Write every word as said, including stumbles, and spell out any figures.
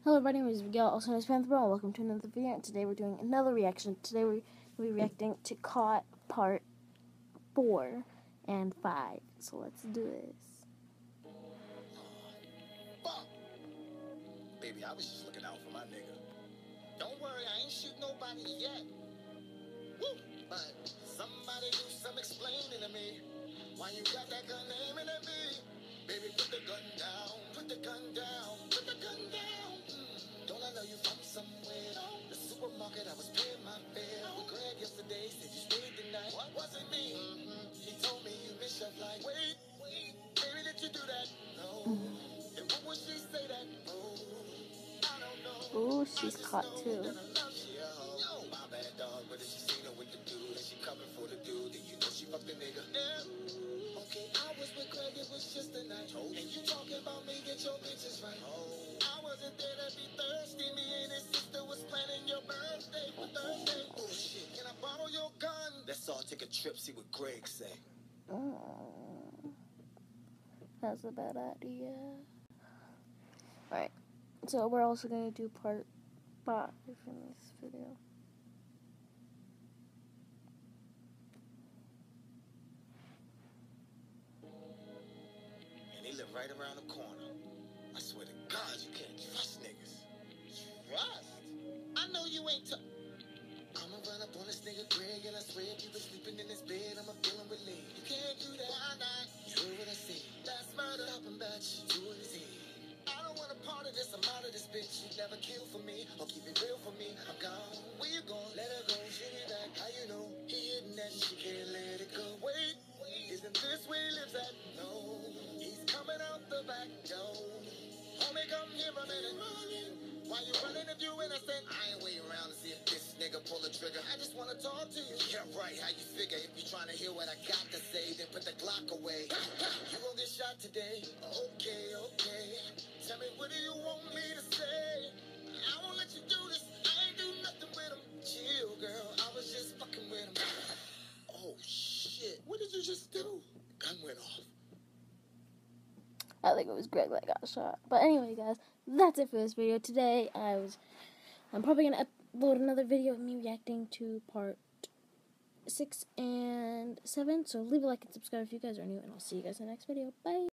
Hello everybody, my name is Miguel, also known as Panther, and welcome to another video. And today we're doing another reaction. Today we're going to be reacting to Caught Part four and five. So let's do this. Fuck! Baby, I was just looking out for my nigga. Don't worry, I ain't shoot nobody yet. Woo! But somebody do some explaining to me. Why you got that gun aiming at me? Baby, put the gun down, put the gun down, put the gun down. Mm. Don't I know you from somewhere? The supermarket, I was paying my fare. With Greg yesterday, said you stayed the night. What wasn't me? Mm-hmm. He told me you missed your flight. Wait, wait, baby, did you do that? No. And what would she say that? Oh, I don't know. Ooh, she's caught too. Yo, my bad dog, but if she seen her with the dude and she coming for the dude, then you know she fucked the nigga. Yeah. Okay, I was with Greg, it was just a night. Oh. And you talking about me, get your bitches right. Oh. I wasn't there to be thirsty. Me and his sister was planning your birthday for Thursday. Bullshit. Can I borrow your gun? Let's all take a trip, see what Greg say. Oh, that's a bad idea. Alright, so we're also going to do part five in this video. And they live right around the corner. I swear to God, you can't trust niggas. Trust? I know you ain't t- I'ma run up on this nigga Greg, and I swear if you been sleeping in his bed, I'ma feel him relieved. You can't do that. Why not? You heard what I said. That's murder. Up and batch. Two in his head. I don't want a part of this. I'm out of this bitch. You never kill for me or keep it real for me. I'm gone. Where you going? Let her go. She be back. How you know? He hitting that. She can't let it go. Wait, wait. Isn't this where he lives at? No. He's coming out the back door. Homie, come here a minute. Why you running if you innocent? I ain't waiting around to see if this nigga pull the trigger. I just wanna talk to you. Yeah, right. How you figure? If you trying to hear what I got to say, then put the Glock away. You gon' get shot today. Okay, okay. Tell me, what do you want me to say? I won't let you do this. I ain't do nothing with him. Chill, girl. I was just fucking with him. Oh, shit. What did you just do? Gun went off. I think it was Greg that got shot. But anyway, guys, that's it for this video. Today, I was, I'm probably going to upload another video of me reacting to part six and seven. So leave a like and subscribe if you guys are new, and I'll see you guys in the next video. Bye!